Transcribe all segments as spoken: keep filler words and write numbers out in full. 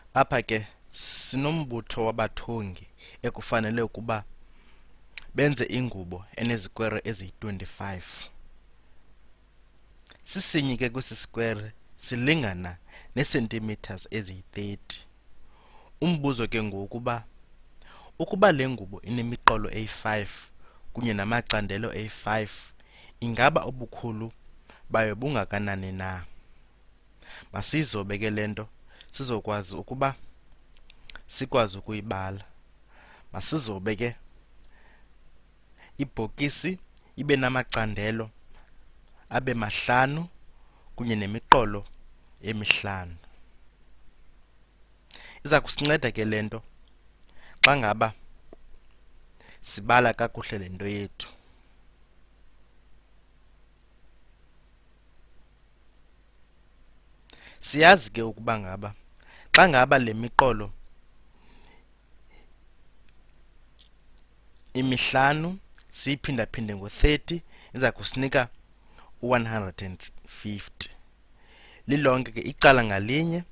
Apha ke sinombutho wabathungi ekufanele ukuba benze ingubo enezikwere eziyi-twenty-five. Sisinyi ke kwesi sikwere silingana neecentimeters eziyi-thirty. Umbuzo ke ngokuba ukuba le ngubo inemiqolo eyi-five kunye namacandelo ayi-five, ingaba ubukhulu bayo bungakanani na? Masiyizobe ke le nto sizokwazi ukuba sikwazi ukuyibala. Masizobe ke ibhokisi ibe namacandelo abe mahlanu kunye nemiqolo emihlanu. Iza kusinceda ke le nto xa ngaba sibala kakuhle le nto yethu. Siyazi ke ukuba ngaba xa ngaba le miqolo imihlanu siyiphinda-phinde ngo-thirty iza kusinika u-one hundred and fifty. Lilonke ke icala ngalinye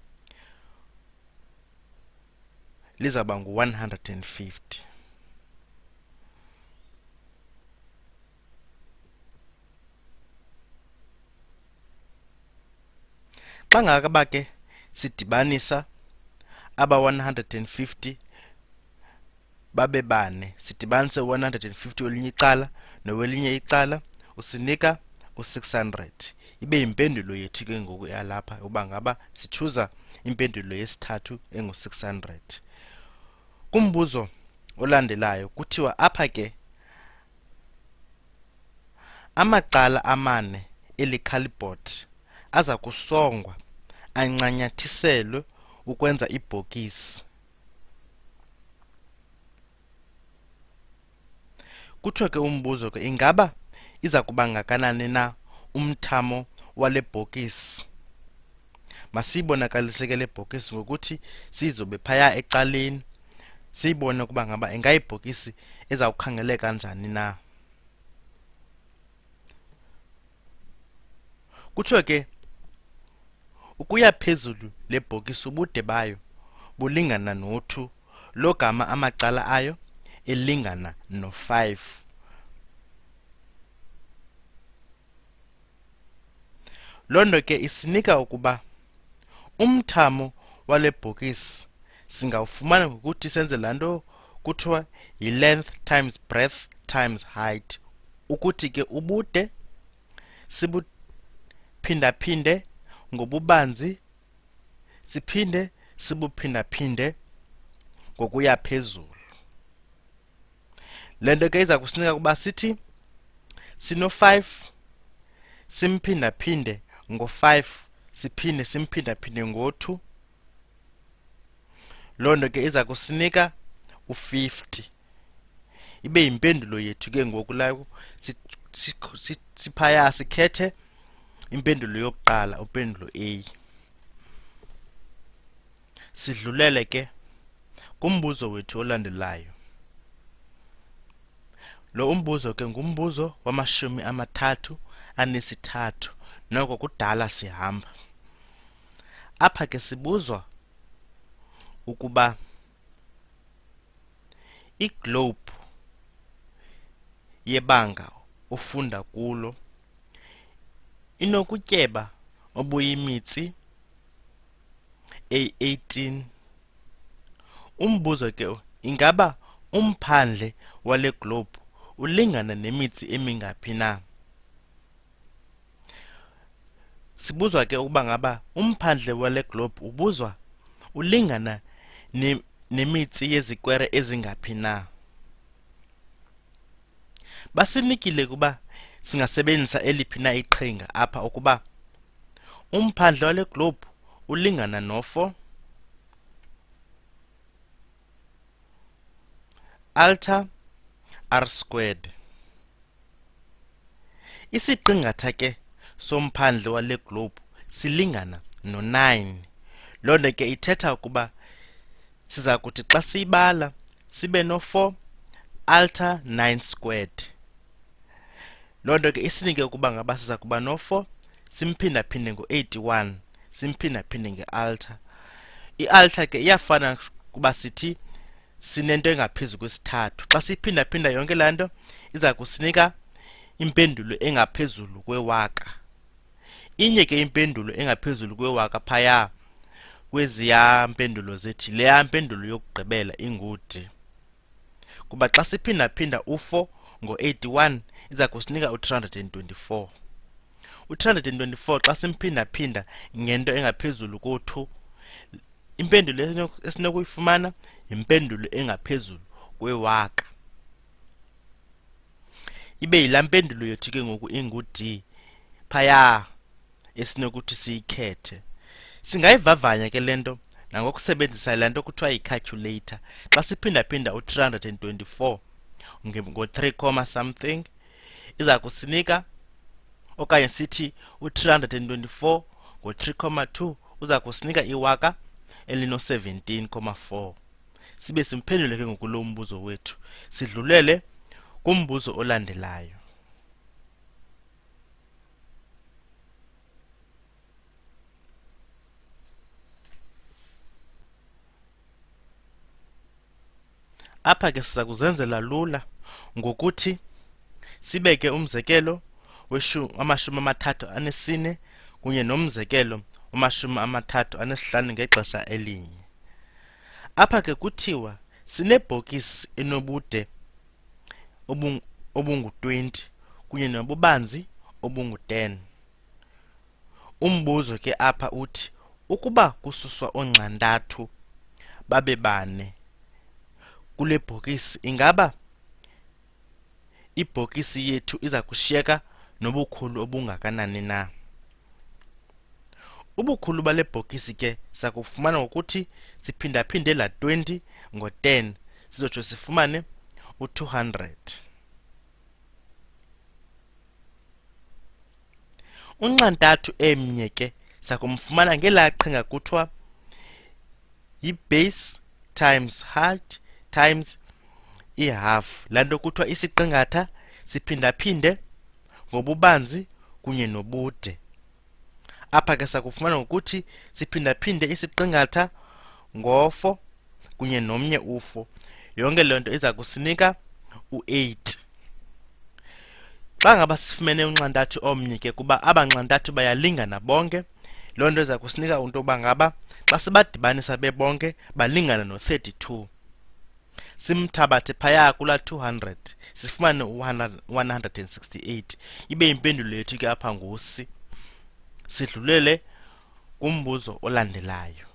lizawuba ngu-one hundred and fifty. Xa ngaba ke sidibanisa aba one hundred and fifty babe bane, sidibanise one hundred and fifty welinye icala nowelinye icala, usinika u-six hundred. Ibe yimpendulo yethu ke ngoku yalapha uba ngaba sichuza impendulo yesithathu engu-six hundred. Kumbuzo olandelayo kuthiwa apha ke amacala amane eli khalibhodi aza kusongwa ancanyathiselwe ukwenza ibhokisi. Kuthiwa ke umbuzo ke ingaba iza kuba ngakanani na umthamo wale bhokisi? Masiyibonakalise ke le bhokisi ngokuthi sizobe phaya ecaleni siyibone ukuba ngaba ingayibhokisi ezawukhangeleka njani na. Kuthiwa ke ukuya phezulu le bhokisi ubude bayo bulingana no-two, logama amacala ayo elingana no-five. Loo nto ke isinika ukuba umthamo wale bhokisi singawufumana ngokuthi senze laa nto kuthiwa yi-length times breadth times height, ukuthi ke ubude sibuphinda-phinde ngobubanzi siphinde sibuphinda-phinde ngokuya phezulu. Le nto ke iza kusinika ukuba sithi sino-five simphinda-phinde ngo-five siphinde simphinda-phinde ngo-two. Loo nto ke iza kusinika u-fifty. Ibe yimpendulo yethu ke ngoku layo siphaya sikhethe impendulo yokuqala, impendulo A. Sidlulele ke kumbuzo wethu olandelayo. Lo umbuzo ke ngumbuzo wamashumi amathathu anesithathu, noko kudala sihamba. Apha ke sibuzwa ukuba iglobe yebanga ofunda kulo inokutyeba obuyimitsi eyi-eighteen. Umbuzo ke ingaba umphandle wale globe ulingana nemitsi emingaphi na? Sibuzwa ke ukuba ngaba umphandle wale globe ubuzwa ulingana ne nemitsi yezikwere ezingaphi na? Basinikile ukuba singasebenzisa eliphi na iqhinga apha ukuba umphandle wale globe ulingana no-four alter r squared. Isiqingatha ke somphandle wale globe silingana no-nine. Loo nto ke ithetha ukuba siza kuthi xa siyibala sibe no-four alter nine squared. Loo nto ke isinike ukuba ngaba siza kuba no-four simphinda-phinde ngo-eighty-one simphinda-phinde nge-alter. I-alter ke iyafana kuba sithi sinento engaphezulu kwesithathu. Xa siphinda phinda yonke lanto iza kusinika impendulo engaphezulu kwewaka. Inye ke impendulo engaphezulu kwewaka phaya kweziya mpendulo zethi leya mpendulo yokugqibela ingudi. Kuba xa siphinda phinda u-four ngo-eighty-one iza kusinika u-three hundred twenty-four. u-three hundred twenty-four xa simphinda phinda ngento engaphezulu ko-two, impendulo esinokuyifumana impendulo engaphezulu kwewaka. Ibe yilaa mpendulo yethu ke ngoku ingu-D phaya esinokuthi siyikhethe. Singayivavanya ke lento nangokusebenzisa le nto kuthiwa yi-calculator. Xa siphinda phinda u-three hundred twenty-four ngo-three comma something iza kusinika, okanye sithi u-three hundred twenty-four ngo-three comma two uza kusinika iwaka elino-seventeen comma four. Sibe simphendule ke ngoku lo mbuzo wethu, sidlulele kumbuzo olandelayo. Apha ke siza kuzenzela lula ngokuthi sibeke umzekelo wamashumi amathathu anesine kunye nomzekelo wamashumi amathathu anesihlanu ngexesha elinye. Apha ke kuthiwa sinebhokisi enobude obungu-twenty kunye nobubanzi obungu-ten. Umbuzo ke apha uthi ukuba kususwa oonxantathu babe bane kule bhokisi, ingaba ibhokisi yethu iza kushiyeka nobukhulu obungakanani na? Ubukhulu bale bhokisi ke sakufumana ngokuthi siphindaphinde la twenty ngo-ten sizotsho sifumane u-two hundred. Unxantathu emnye ke sakumfumana ngelaa qhinga kuthiwa yi-base times height times i-half. Laa nto kuthiwa isiqingatha siphindaphinde ngobubanzi kunye nobude. Apha ke sakufumana ngokuthi siphindaphinde isiqingatha ngo-four kunye nomnye u-four. Yonke loo nto iza kusinika u-eight. Xa ngaba sifumene unxantathu omnye ke kuba aba nxantathu bayalingana bonke, loo nto iza kusinika into yoba ngaba xa sibadibanisa bebonke balingana no-thirty-two. Simthabathe phaya kula two hundred sifumane one hundred sixty-eight. Ibe impendulo yethu ke apha ngu-C. Sidlulele kumbuzo olandelayo.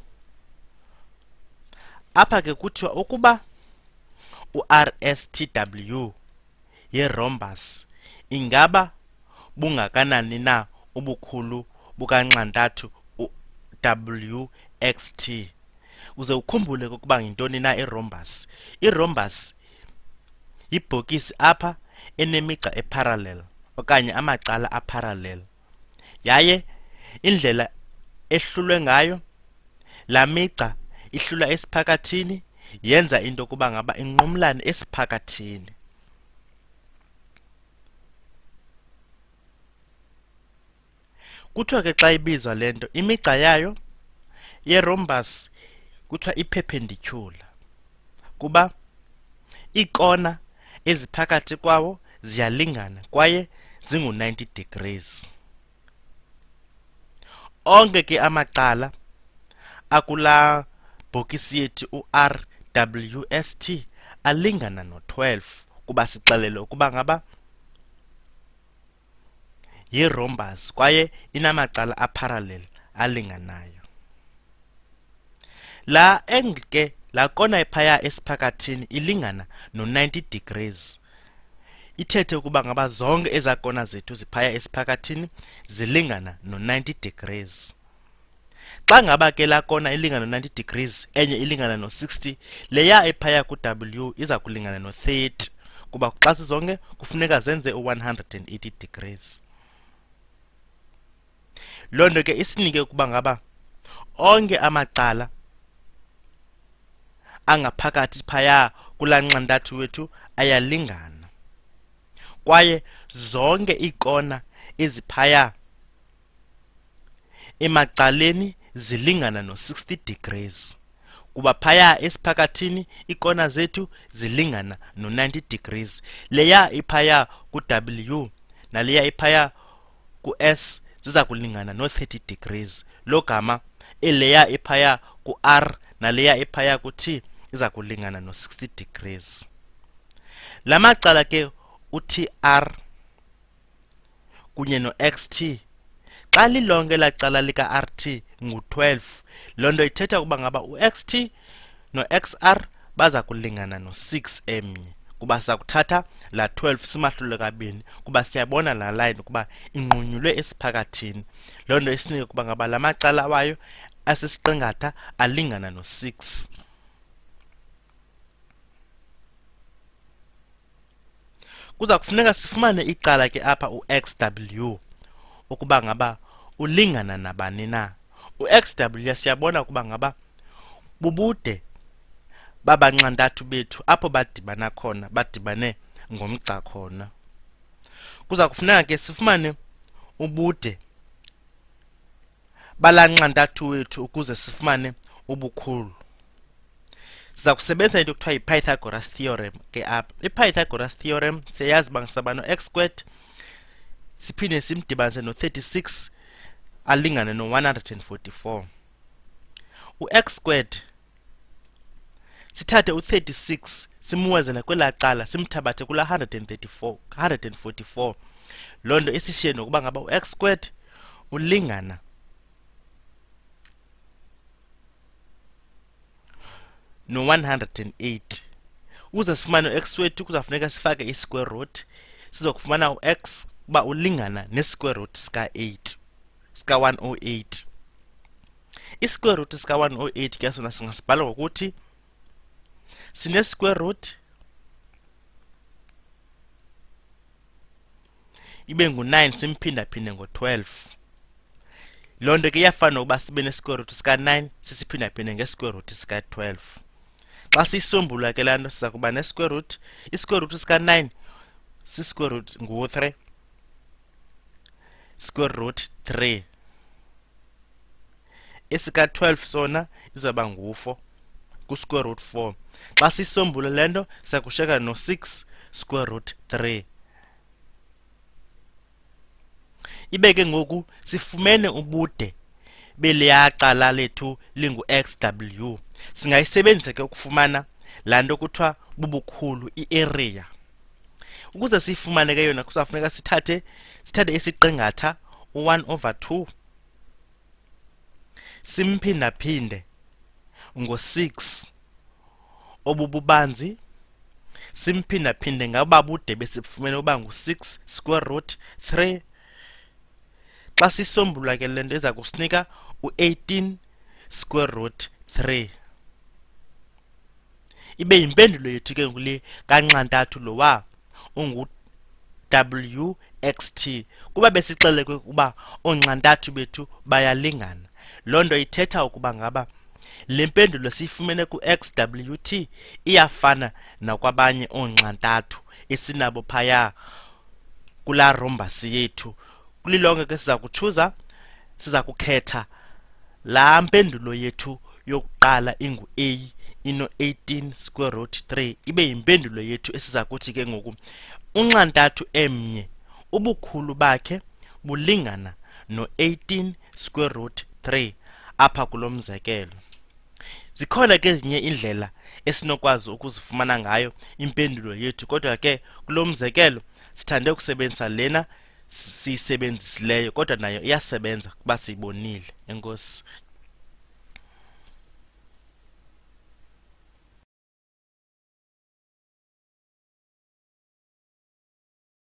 Apha ke kuthiwa ukuba u-R S T W ye-rhombus ingaba bungakanani na ubukhulu bukanxantathu u-W X T. Uze ukhumbule ukuba yintoni na i-rhombus. I-rhombus yibhokisi apha enemigca eparallel okanye amacala aparallel, yaye indlela ehlulwe ngayo la migca ihlula esiphakathini yenza into kuba ngaba inqumlane esiphakathini. Kuthiwa ke xa ibizwa le nto imigca yayo ye-rhombus kuthiwa i-perpendicular kuba iikona eziphakathi kwawo ziyalingana kwaye zingu-ninety degrees. Onke ke amacala akula bhokisi yethu u-R W S T alingana no-twelve kuba sixelele ukuba ngaba yi-rhombus kwaye inamacala aparallel alinganayo. La angle ke la kona ephaya esiphakathini ilingana no-ninety degrees. Ithethe ukuba ngaba zonke ezakona zethu ziphaya esiphakathini zilingana no-ninety degrees. Xa ngaba ke la kona ilingana no-ninety degrees enye ilingana no-sixty, leya ephaya ku-W iza kulingana no-thirty kuba xa sizonke kufuneka zenze u-one hundred eighty degrees. Loo nto ke isinike ukuba ngaba onke amacala angaphakathi phaya kulaa nxantathu wethu ayalingana kwaye zonke iikona eziphaya emacaleni zilingana no sixty degrees kuba phaya esiphakathini ikona zethu zilingana no ninety degrees. Leya iphaya ku W naleya iphaya ku S ziza kulingana no thirty degrees. Lo gama eleya iphaya ku R naleya iphaya ku T iza kulingana no sixty degrees. Lamacala ke uT R kunye no X T xa lilonke lacala lika R T ngu twelve, lonto ithetha kuba ngaba u-X T no X R baza kulingana no six emnye kuba sakuthatha la twelve simahlule kabini kuba siyabona la line kuba inqunyulwe esiphakathini. Lonto isinike kuba ngaba lamacala wayo asisiqingatha alingana no six. Kuza kufuneka sifumane icala ke apha u-X W ukuba ngaba ulingana nabani na. U-X W siyabona kuba ngaba bubude babanxantathu bethu apho badibana khona, badibane ngomgca khona. Kuza kufuneka ke sifumane ubude balanxantathu wethu ukuze sifumane ubukhulu. Siza kusebenzisa into ekuthiwa yi-Pythagoras theorem ke apha. I-Pythagoras theorem siyazi uba ngisaba no-x squared siphinde simdibanise no thirty-six alingane no one hundred forty-four. U-x squared sithathe u-thirty-six simuwezela kwela cala simthabathe kula one hundred forty-four. Lonto isishiye nokuba ngaba u-x squared ulingana no one hundred eight. Ukuze sifumane u-x wethu kuzafuneka sifake i-square root. Sizokufumana u-x uba ulingana ne-square root sika eight sika one hundred eight. I-square root sika one hundred eight ke sona singasibhala ngokuthi sine-square root ibe ngu-nine simphindaphinde ngo-twelve. Lonto ke iyafana nokuba sibe ne-square root sika nine sisiphindaphinde nge-square root sika twelve. Xa siyisombulula ke lanto siza kuba ne-square root, i-square root sika nine si-square root ngu-three, square root three. Esika twelve sona izaba ngu-four ku-square root four. Xa siyisombulula lento siza kushiyeka no-six square root three. Ibe ke ngoku sifumene ubude beleya cala lethu lingu-X W. Singayisebenzisa ke ukufumana la nto kuthiwa bubukhulu, i-area. Ukuze siyifumane ke yona kuzafuneka sithathe sithathe isiqingatha u-one over two simphindaphinde ngo-six obububanzi simphindaphinde ngababude besifumene uba ngu-six square root three. Xa sisombulula ke lento iza kusinika u-eighteen square root three. Ibe yimpendulo yethu ke ngule kanxantathu lo wa ungu W X T kuba besixeleke ukuba onxantathu bethu bayalingana. Lonto ithetha ukuba ngaba le mpendulo siyifumene ku-X W T iyafana nakwabanye onxantathu esinabo phaya kula rhombus yethu. Kulilonke ke siza kuchuza siza kukhetha la mpendulo yethu yokuqala ingu A ino eighteen square root three. Ibe yimpendulo yethu esiza kuthi ke ngoku unxantathu emnye ubukhulu bakhe bulingana no eighteen square root three apha kulo mzekelo. Zikhona ke ezinye indlela esinokwazi ukuzifumana ngayo impendulo yethu, kodwa ke kulo mzekelo sithande ukusebenzisa lena siyisebenzisileyo, kodwa nayo iyasebenza kuba siyibonile. Enkosi.